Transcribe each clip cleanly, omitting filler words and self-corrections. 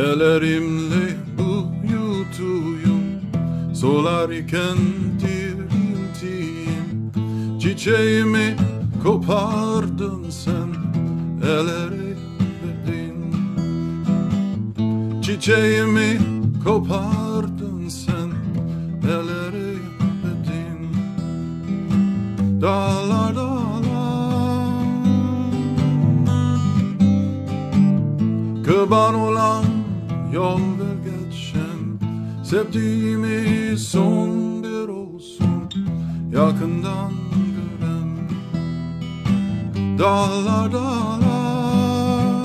Ellerimle uyutuyum, solarken diriltiyim. Çiçeğimi kopardın sen, elleri verdin. Çiçeğimi kopardın sen, elleri verdin. Dağlar dağlar, kurban olan yol ver geçen. Sevdiğimi son bir olsun, yakından gören. Dağlar dağlar,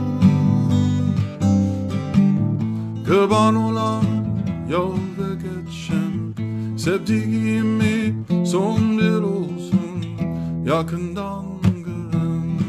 kurban olan yol ver geçen. Sevdiğimi son bir olsun, yakından gören.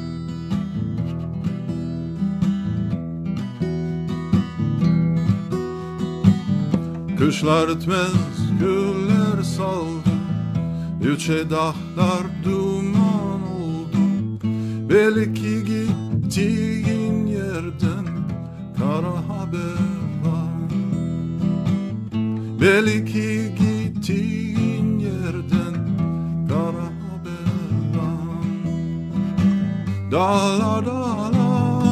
Kışlar etmez güller saldı, yüce dağlar duman oldu. Belki gittiğin yerden kara haber var. Belki gittiğin yerden kara haber var. Dağlar dağlar,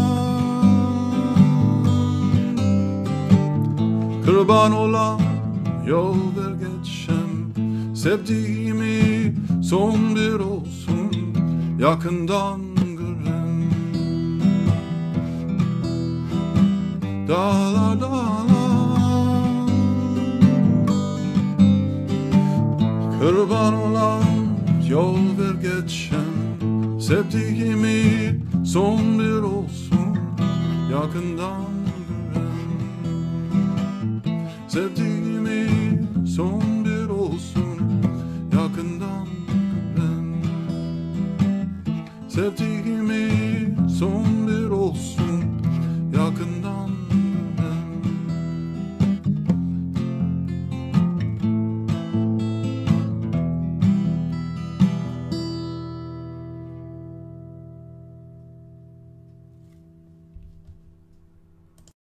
kurban olan yol ver geçen. Sevdiğimi son bir olsun, yakından gören. Dağlar dağlar, kurban olan yol ver geçen. Sevdiğimi son bir olsun, yakından gören. Sevdiğimi son bir olsun, yakından gören. Sevdiğimi son